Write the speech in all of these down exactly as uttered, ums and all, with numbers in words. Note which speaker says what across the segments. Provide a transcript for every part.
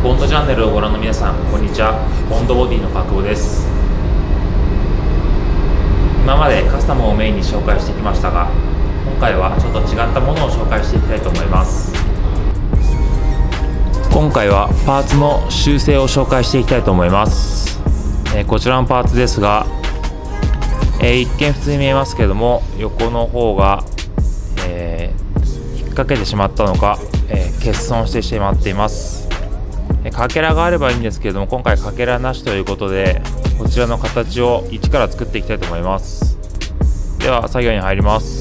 Speaker 1: ボンドチャンネルをご覧の皆さん、こんにちは。ボンドボディの角尾です。今までカスタムをメインに紹介してきましたが、今回はちょっと違ったものを紹介していきたいと思います。今回はパーツの修正を紹介していきたいと思います。えー、こちらのパーツですが、えー、一見普通に見えますけども、横の方が、えー、引っ掛けてしまったのか、えー、欠損してしまっています。えー、かけらがあればいいんですけれども、今回かけらなしということで、こちらの形を一から作っていきたいと思います。では作業に入ります。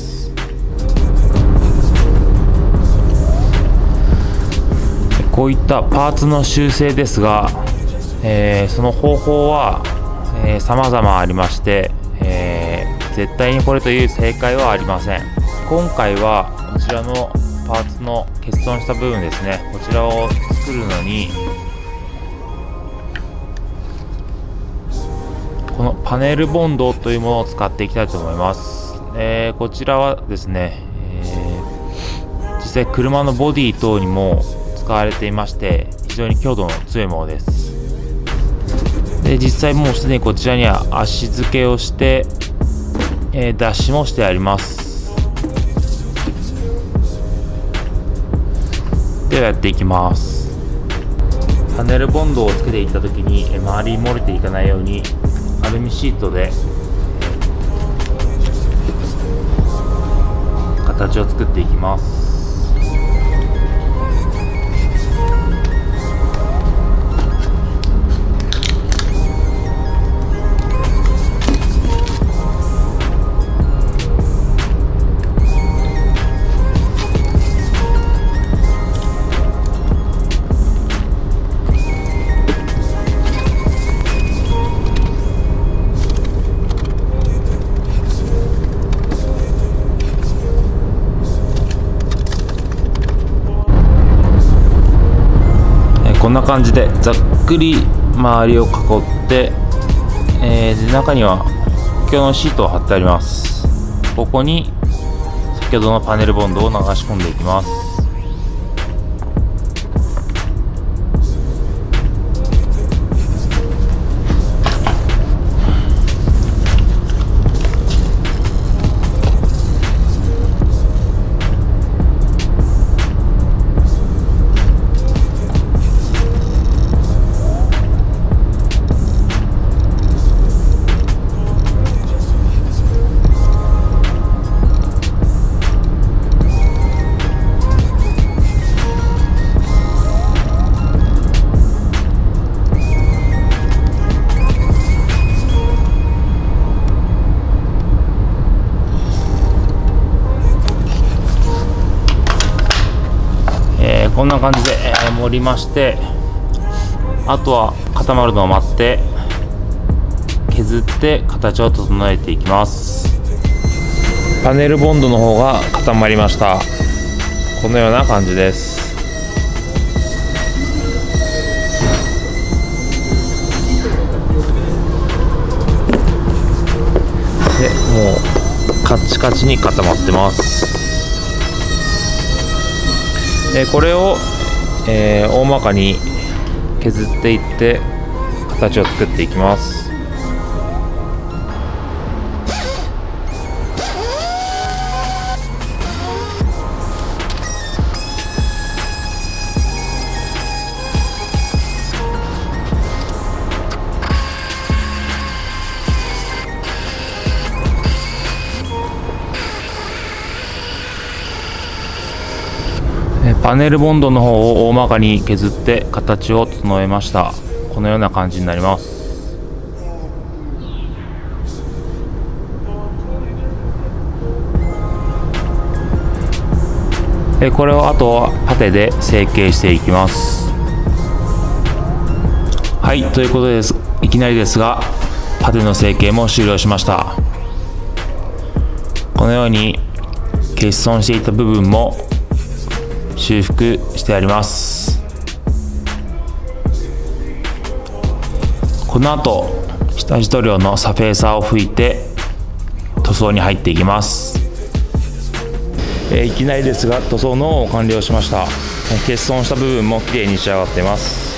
Speaker 1: こういったパーツの修正ですが、えー、その方法は、えー、様々ありまして、えー、絶対にこれという正解はありません。今回はこちらのパーツの欠損した部分ですね、こちらを作るのにこのパネルボンドというものを使っていきたいと思います。えー、こちらはですね、えー、実際車のボディ等にも使われていまして、非常に強度の強いものです。で実際もうすでにこちらには足付けをして、えー、脱脂もしてあります。ではやっていきます。パネルボンドをつけていった時に周りに漏れていかないようにアルミシートで形を作っていきます。こんな感じでざっくり周りを囲って、えー、中には補強のシートを貼ってあります。ここに先ほどのパネルボンドを流し込んでいきます。こんな感じで、えー、盛りまして、あとは固まるのを待って削って形を整えていきます。パネルボンドの方が固まりました。このような感じです。でもうカチカチに固まってます。えこれを、えー、大まかに削っていって形を作っていきます。パネルボンドの方を大まかに削って形を整えました。このような感じになります。これをあとはパテで成形していきます。はい、ということです。いきなりですがパテの成形も終了しました。このように欠損していた部分も修復してあります。この後下地塗料のサフェーサーを拭いて塗装に入っていきます。えー、いきなりですが塗装の完了しました。欠損した部分もきれいに仕上がっています。